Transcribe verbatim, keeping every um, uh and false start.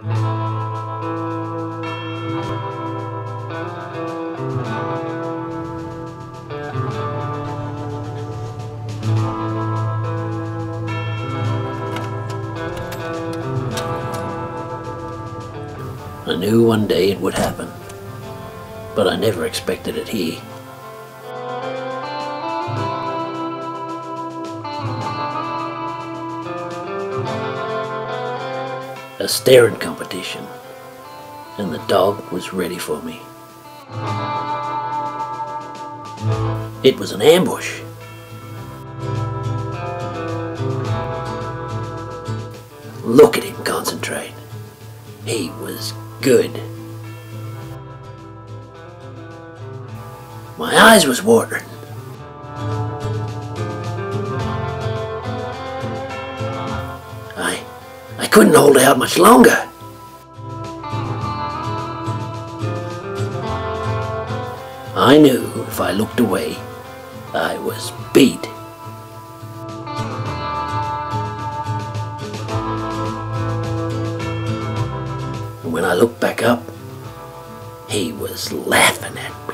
I knew one day it would happen, but I never expected it here. A staring competition, and the dog was ready for me. It was an ambush. Look at him concentrate. He was good. My eyes was watering. I, I couldn't hold out much longer. I knew if I looked away, I was beat. When I looked back up, he was laughing at me.